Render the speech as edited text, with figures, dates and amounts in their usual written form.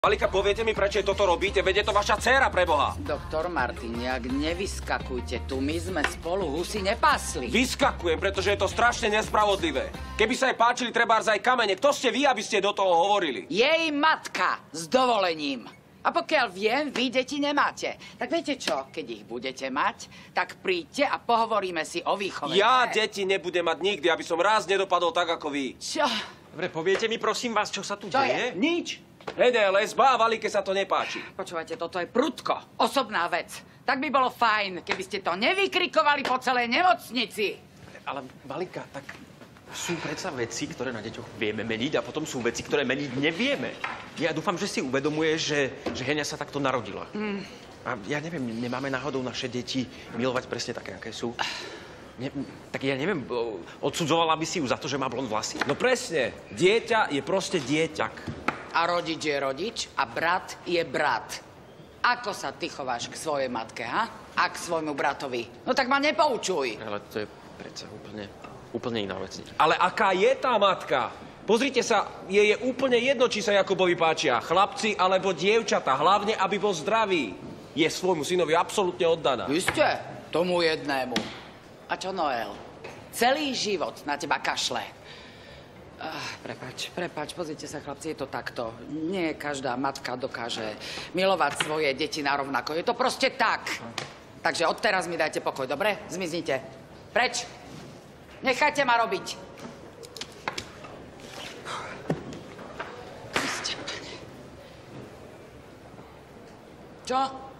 Valika, poviete mi, prečo toto robíte? Veď je to vaša dcéra, preboha. Doktor Martiniak, nevyskakujte tu. My sme spolu husy nepasli. Vyskakujem, pretože je to strašne nespravodlivé. Keby sa jej páčili trebárs aj kamene, kto ste vy, aby ste do toho hovorili? Jej matka, s dovolením. A pokiaľ viem, vy deti nemáte. Tak viete čo, keď ich budete mať, tak príďte a pohovoríme si o výchove. Ja deti nebudem mať nikdy, aby som raz nedopadol tak, ako vy. Čo? Dobre, poviete mi, prosím vás, čo sa tu Čo deje? je? Nič. Hede, lesba a Valike sa to nepáči. Počúvajte, toto je prudko. Osobná vec. Tak by bolo fajn, keby ste to nevykrikovali po celej nemocnici. Ale, Valinka, tak sú predsa veci, ktoré na deťoch vieme meniť a potom sú veci, ktoré meniť nevieme. Ja dúfam, že si uvedomuje, že Henia sa takto narodila. A ja neviem, nemáme náhodou naše deti milovať presne také, aké sú? Tak ja neviem, odsudzovala by si ju za to, že má blond vlasy? No presne, dieťa je proste dieťa. A rodič je rodič a brat je brat. Ako sa ty chováš k svojej matke, ha? A k svojmu bratovi? No tak ma nepoučuj. Ale to je predsa úplne iná vec. Ale aká je tá matka? Pozrite sa, je úplne jedno, či sa Jakubovi páčia chlapci alebo dievčata. Hlavne, aby bol zdravý. Je svojmu synovi absolútne oddaná. Vy ste tomu jednému. A čo Noel? Celý život na teba kašle. Prepáč, pozrite sa, chlapci, je to takto. Nie každá matka dokáže milovať svoje deti narovnako. Je to proste tak. Takže odteraz mi dajte pokoj, dobre? Zmiznite. Preč. Nechajte ma robiť. Čo?